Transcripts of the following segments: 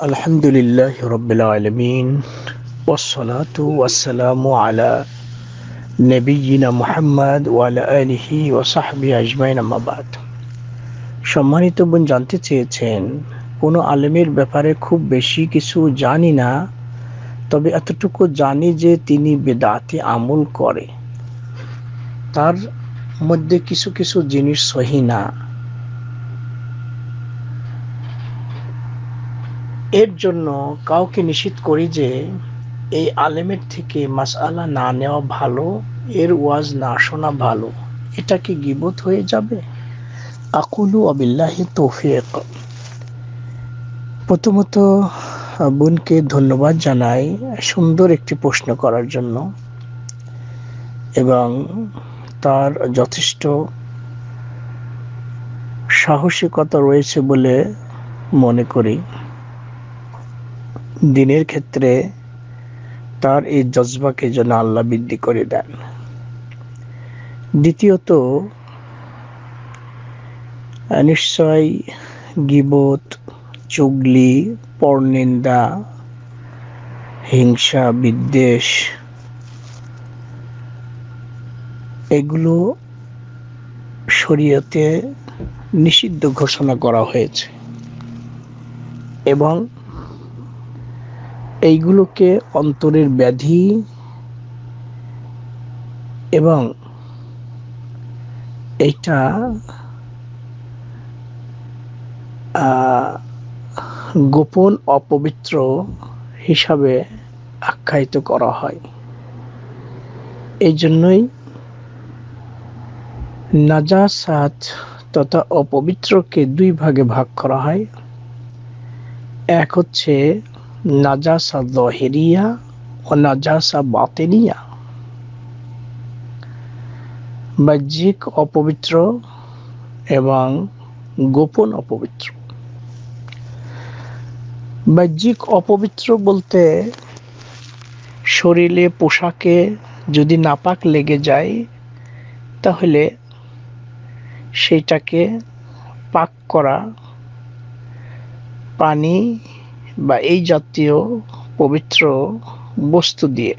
আলহামদুলিল্লাহ রব্বিল আলামিন ওয়াসসালাতু ওয়াসসালামু আলা নবিয়্যিনা মুহাম্মদ ওয়া আলা আলিহি ওয়া সাহবিহি আজমাইন আম্মা বাদ। সম্মানিত বোন জানতে চেয়েছেন, কোনো আলেমের ব্যাপারে খুব বেশি কিছু জানি না, তবে এতটুকু জানি যে তিনি বিদআতি আমল করে। তার মধ্যে কিছু কিছু জিনিস সহি না। এর জন্য কাউকে নিষেধ করি যে এই আলেমের থেকে মাসআলা না নেওয়া ভালো, এর ওয়াজ না শোনা ভালো। এটা কি গীবত হয়ে যাবে? আকুলু ওয়াবিল্লাহি তৌফিক। প্রথমত বোনকে ধন্যবাদ জানাই সুন্দর একটি প্রশ্ন করার জন্য, এবং তার যথেষ্ট সাহসিকতা রয়েছে বলে মনে করি। দিনের ক্ষেত্রে তার এই জজবাকে যেন আল্লাহ বৃদ্ধি করে দেন। দ্বিতীয়ত, নিশ্চয় গীবত, চুগলি, পরনিন্দা, হিংসা, বিদ্বেষ এগুলো শরীয়তে নিষিদ্ধ ঘোষণা করা হয়েছে, এবং এইগুলোকে অন্তরের ব্যাধি এবং এটা গোপন অপবিত্র হিসাবে আখ্যায়িত করা হয়। এই জন্যই নাজাসাত তথা অপবিত্রকে দুই ভাগে ভাগ করা হয়। এক হচ্ছে নাজাসা যহিরিয়া ও নাজাসা বাতিনিয়া, বাহ্যিক অপবিত্র এবং গোপন অপবিত্র। বাহ্যিক অপবিত্র বলতে শরীরে, পোশাকে যদি নাপাক লেগে যায় তাহলে সেইটাকে পাক করা পানি বা এই জাতীয় পবিত্র বস্তু দিয়ে।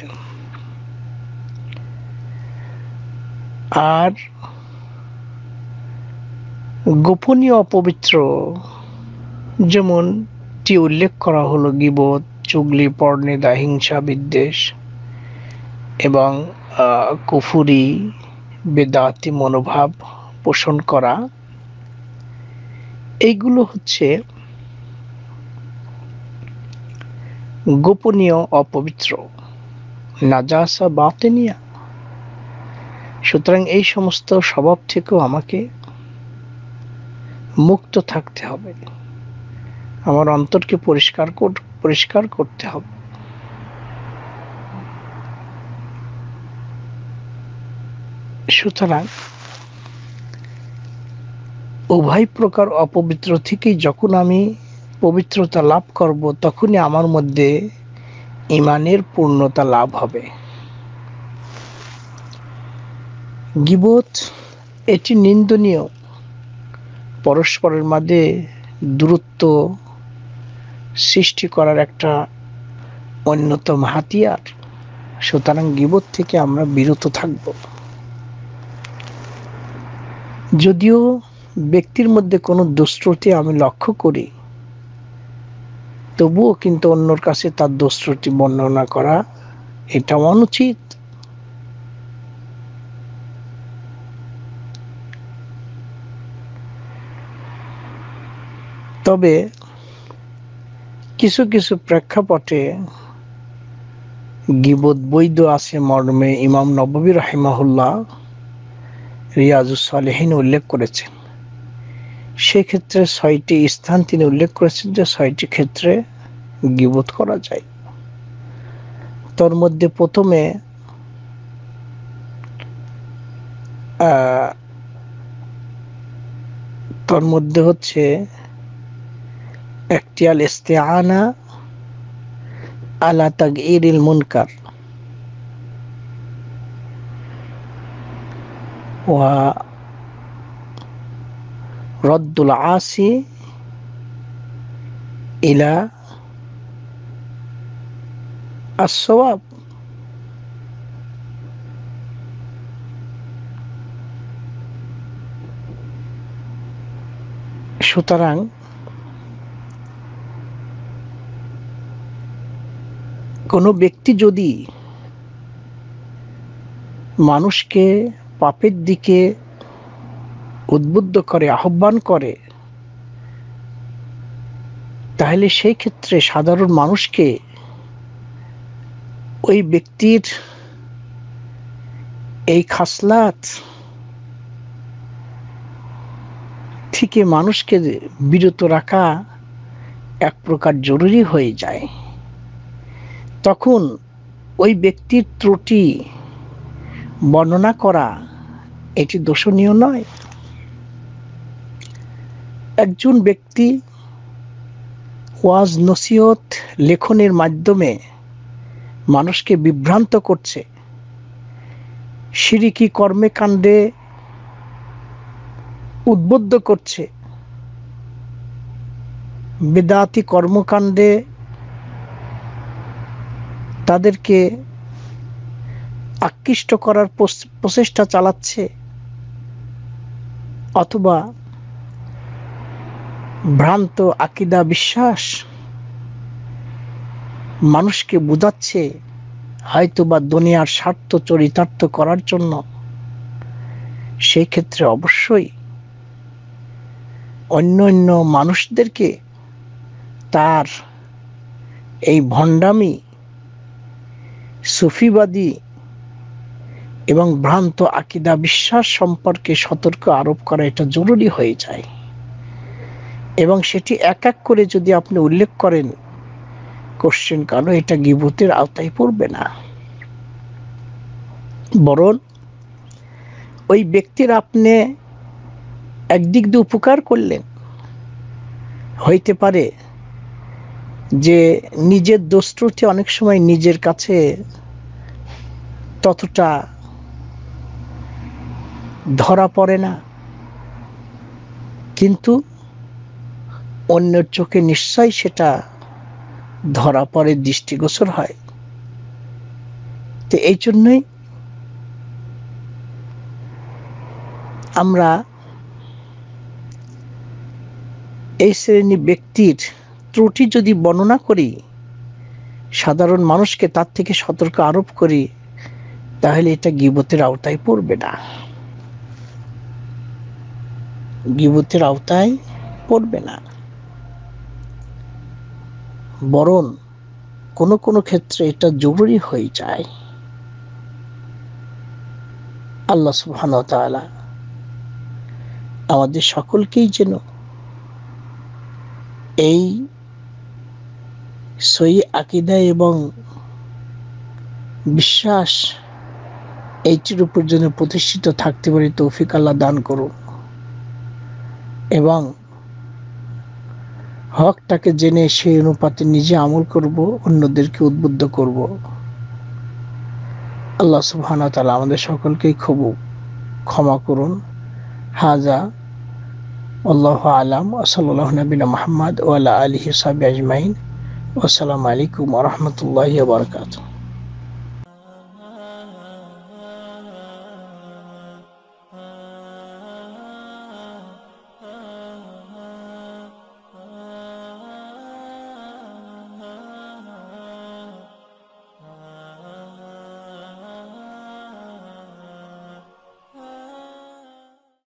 আর গোপনীয় অপবিত্র যেমনটি উল্লেখ করা হলো গীবত, চুগলি, পরনিন্দা, হিংসা, বিদ্বেষ এবং কুফরি, বেদাতি মনোভাব পোষণ করা, এইগুলো হচ্ছে গোপনীয় অপবিত্র, নাজাসা বাতিনিয়া। সুতরাং এই সমস্ত স্বভাব থেকেও আমাকে মুক্ত থাকতে হবে, আমার অন্তরকে পরিষ্কার করতে হবে। সুতরাং উভয় প্রকার অপবিত্র থেকেই যখন আমি পবিত্রতা লাভ করব, তখনই আমার মধ্যে ঈমানের পূর্ণতা লাভ হবে। গীবত এটি নিন্দনীয়, পরস্পরের মাঝে দূরত্ব সৃষ্টি করার একটা অন্যতম হাতিয়ার। সুতরাং গীবত থেকে আমরা বিরত থাকব। যদিও ব্যক্তির মধ্যে কোনো দোষত্রুটি আমি লক্ষ্য করি, তবুও কিন্তু অন্যর কাছে তার দোষত্রুটি বর্ণনা করা এটা অনুচিত। তবে কিছু কিছু প্রেক্ষাপটে গীবত বৈধ আছে মর্মে ইমাম নববী রাহিমাহুল্লাহ রিয়াজুস সালেহিন উল্লেখ করেছেন। সেক্ষেত্রে ৬টি স্থান তিনি উল্লেখ করেছেন যে ৬টি ক্ষেত্রে গীবত করা যায়। তোর মধ্যে প্রথমে হচ্ছে একটি আল ইস্তিআনা আলা তাগয়িরিল মুনকার ওয়া রদ্দুল আসি ইলা আস-সওয়াব। সুতরাং কোনো ব্যক্তি যদি মানুষকে পাপের দিকে উদ্বুদ্ধ করে, আহ্বান করে, তাহলে সেই ক্ষেত্রে সাধারণ মানুষকে ওই ব্যক্তির এই খাসলাত থেকে মানুষকে বিরত রাখা এক প্রকার জরুরি হয়ে যায়। তখন ওই ব্যক্তির ত্রুটি বর্ণনা করা এটি দোষণীয় নয়। একজন ব্যক্তি ওয়াজ নসিহত লেখনের মাধ্যমে মানুষকে বিভ্রান্ত করছে, শিরকি কর্মকাণ্ডে উদ্বুদ্ধ করছে, বিদআতি কর্মকাণ্ডে তাদেরকে আকৃষ্ট করার প্রচেষ্টা চালাচ্ছে, অথবা ভ্রান্ত আকীদা বিশ্বাস মানুষকে বোঝাচ্ছে হয়তোবা দুনিয়ার স্বার্থ চরিতার্থ করার জন্য, সেই ক্ষেত্রে অবশ্যই অন্য মানুষদেরকে তার এই ভণ্ডামি, সুফিবাদী এবং ভ্রান্ত আকীদা বিশ্বাস সম্পর্কে সতর্ক আরোপ করা এটা জরুরি হয়ে যায়। এবং সেটি এক এক করে যদি আপনি উল্লেখ করেন, কোশ্চেন কালো এটা গীবতের আওতায় পড়বে না, বরং ওই ব্যক্তির আপনি একদিক দিয়ে উপকার করলেন। হইতে পারে যে নিজের দোষ ত্রুটি অনেক সময় নিজের কাছে ততটা ধরা পড়ে না, কিন্তু অন্যের চোখে নিশ্চয়ই সেটা ধরা পড়ে, দৃষ্টিগোচর হয়। তো এই জন্যই আমরা এই শ্রেণী ব্যক্তির ত্রুটি যদি বর্ণনা করি, সাধারণ মানুষকে তার থেকে সতর্ক আরোপ করি, তাহলে এটা গীবতের আওতায় পড়বে না, গীবতের আওতায় পড়বে না। বরং কোনো কোনো ক্ষেত্রে এটা জরুরি হয়ে যায়। আল্লাহ সুবহানাহু ওয়া তাআলা আমাদের সকলকেই যেন এই সহি আকীদা এবং বিশ্বাস এইটির উপর যেন প্রতিষ্ঠিত থাকতে পারি তৌফিক আল্লাহ দান করুন, এবং হকটাকে জেনে সেই অনুপাতে নিজে আমল করব, অন্যদেরকে উদ্বুদ্ধ করব। আল্লাহ সুবহানাহু ওয়া তাআলা আমাদের সকলকেই খুব ক্ষমা করুন। হাজা আল্লাহু আলাম ওয়া সাল্লাল্লাহু নবিনা মুহাম্মদ ওয়া আলা আলিহি ওয়া সাহবিহি আজমাইন। আসসালামু আলাইকুম ওয়া রাহমাতুল্লাহি ওয়া বারাকাতুহু।